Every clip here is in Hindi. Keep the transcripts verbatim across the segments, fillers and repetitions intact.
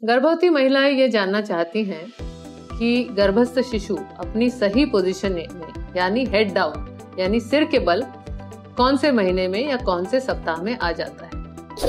गर्भवती महिलाएं ये जानना चाहती हैं कि गर्भस्थ शिशु अपनी सही पोजीशन में यानी हेड डाउन यानी सिर के बल कौन से महीने में या कौन से सप्ताह में आ जाता है।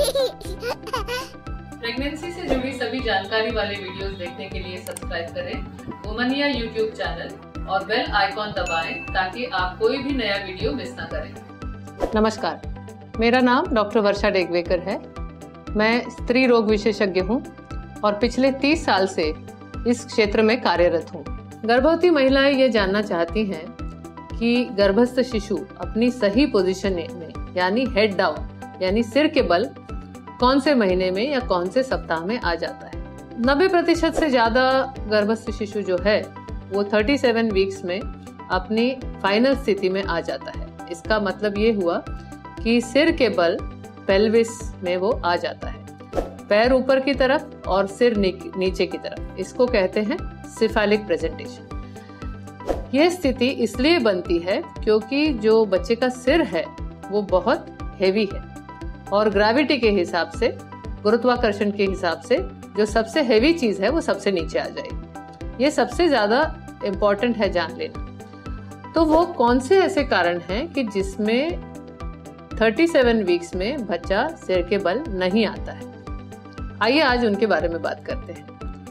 प्रेगनेंसी से जुड़ी सभी जानकारी वाले वीडियोस देखने के लिए सब्सक्राइब करें वुमनिया यूट्यूब चैनल और बेल आइकॉन दबाएं ताकि आप कोई भी नया वीडियो मिस ना करें। नमस्कार, मेरा नाम डॉक्टर वर्षा डेगवेकर है। मैं स्त्री रोग विशेषज्ञ हूँ और पिछले तीस साल से इस क्षेत्र में कार्यरत हूँ। गर्भवती महिलाएं ये जानना चाहती हैं कि गर्भस्थ शिशु अपनी सही पोजीशन में यानी हेड डाउन यानी सिर के बल कौन से महीने में या कौन से सप्ताह में आ जाता है। नब्बे प्रतिशत से ज़्यादा गर्भस्थ शिशु जो है वो सैंतीस वीक्स में अपनी फाइनल स्थिति में आ जाता है। इसका मतलब ये हुआ कि सिर के बल पेल्विस में वो आ जाता है, पैर ऊपर की तरफ और सिर नीचे की तरफ। इसको कहते हैं सिफेलिक प्रेजेंटेशन। यह स्थिति इसलिए बनती है क्योंकि जो बच्चे का सिर है वो बहुत हेवी है और ग्रेविटी के हिसाब से, गुरुत्वाकर्षण के हिसाब से जो सबसे हेवी चीज है वो सबसे नीचे आ जाएगी। ये सबसे ज्यादा इम्पोर्टेंट है जान लेना। तो वो कौन से ऐसे कारण हैं कि जिसमें सैंतीस वीक्स में बच्चा सिर के बल नहीं आता है। आइए आज उनके बारे में बात करते हैं।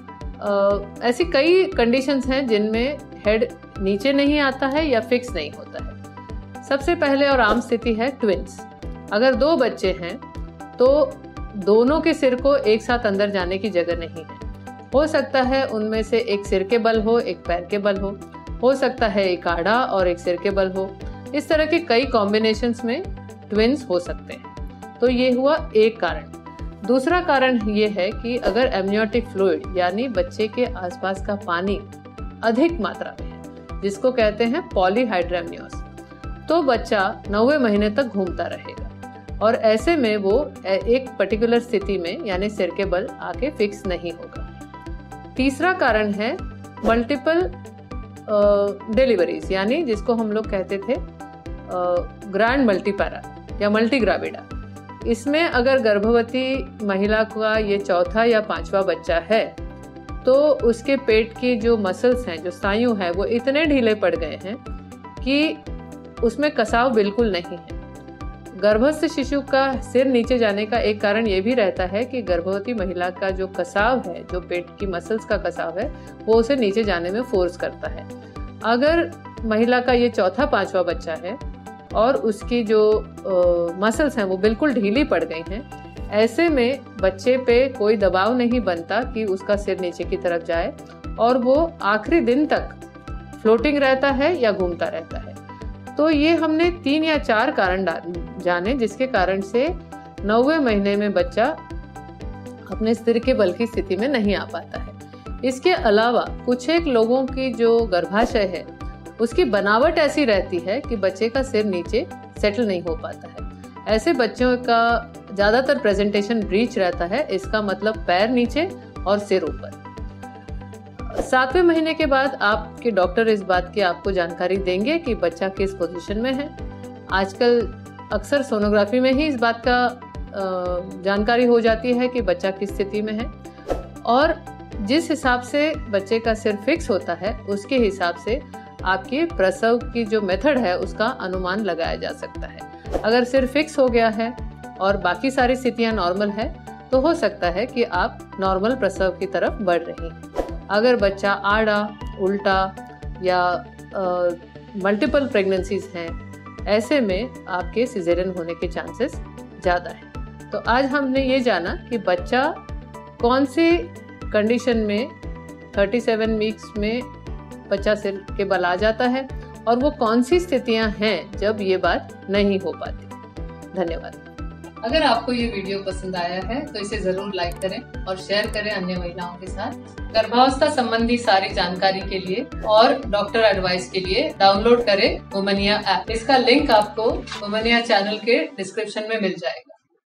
आ, ऐसी कई कंडीशंस हैं जिनमें हेड नीचे नहीं आता है या फिक्स नहीं होता है। सबसे पहले और आम स्थिति है ट्विंस। अगर दो बच्चे हैं तो दोनों के सिर को एक साथ अंदर जाने की जगह नहीं है। हो सकता है उनमें से एक सिर के बल हो, एक पैर के बल हो हो सकता है एक आड़ा और एक सिर के बल हो। इस तरह के कई कॉम्बिनेशंस में ट्विंस हो सकते हैं। तो ये हुआ एक कारण। दूसरा कारण ये है कि अगर एमनियोटिक फ्लूइड यानी बच्चे के आसपास का पानी अधिक मात्रा में है, जिसको कहते हैं पॉलीहाइड्रेमनियोस, तो बच्चा नौवे महीने तक घूमता रहेगा और ऐसे में वो एक पर्टिकुलर स्थिति में यानी सिर के बल आके फिक्स नहीं होगा। तीसरा कारण है मल्टीपल डिलीवरीज यानी जिसको हम लोग कहते थे ग्रैंड मल्टीपैरा या मल्टीग्राविडा। इसमें अगर गर्भवती महिला का ये चौथा या पांचवा बच्चा है तो उसके पेट की जो मसल्स हैं, जो स्नायु है, वो इतने ढीले पड़ गए हैं कि उसमें कसाव बिल्कुल नहीं है। गर्भस्थ शिशु का सिर नीचे जाने का एक कारण ये भी रहता है कि गर्भवती महिला का जो कसाव है, जो पेट की मसल्स का कसाव है, वो उसे नीचे जाने में फोर्स करता है। अगर महिला का ये चौथा पांचवा बच्चा है और उसकी जो मसल्स हैं वो बिल्कुल ढीली पड़ गई हैं, ऐसे में बच्चे पे कोई दबाव नहीं बनता कि उसका सिर नीचे की तरफ जाए और वो आखिरी दिन तक फ्लोटिंग रहता है या घूमता रहता है। तो ये हमने तीन या चार कारण जाने जिसके कारण से नौवे महीने में बच्चा अपने सिर के बल की स्थिति में नहीं आ पाता है। इसके अलावा कुछ एक लोगों की जो गर्भाशय है उसकी बनावट ऐसी रहती है कि बच्चे का सिर नीचे सेटल नहीं हो पाता है। ऐसे बच्चों का ज़्यादातर प्रेजेंटेशन ब्रीच रहता है। इसका मतलब पैर नीचे और सिर ऊपर। सातवें महीने के बाद आपके डॉक्टर इस बात की आपको जानकारी देंगे कि बच्चा किस पोजीशन में है। आजकल अक्सर सोनोग्राफी में ही इस बात का जानकारी हो जाती है कि बच्चा किस स्थिति में है और जिस हिसाब से बच्चे का सिर फिक्स होता है उसके हिसाब से आपके प्रसव की जो मेथड है उसका अनुमान लगाया जा सकता है। अगर सिर फिक्स हो गया है और बाकी सारी स्थितियां नॉर्मल है तो हो सकता है कि आप नॉर्मल प्रसव की तरफ बढ़ रही हैं। अगर बच्चा आड़ा, उल्टा या मल्टीपल प्रेगनेंसीज हैं, ऐसे में आपके सिजेरियन होने के चांसेस ज़्यादा हैं। तो आज हमने ये जाना कि बच्चा कौन सी कंडीशन में सैंतीस वीक्स में बच्चा सिर के बल आ जाता है और वो कौन सी स्थितियां हैं जब ये बात नहीं हो पाती। धन्यवाद। अगर आपको ये वीडियो पसंद आया है तो इसे जरूर लाइक करें और शेयर करें अन्य महिलाओं के साथ। गर्भावस्था संबंधी सारी जानकारी के लिए और डॉक्टर एडवाइस के लिए डाउनलोड करें वुमनिया ऐप। इसका लिंक आपको वुमनिया चैनल के डिस्क्रिप्शन में मिल जाएगा।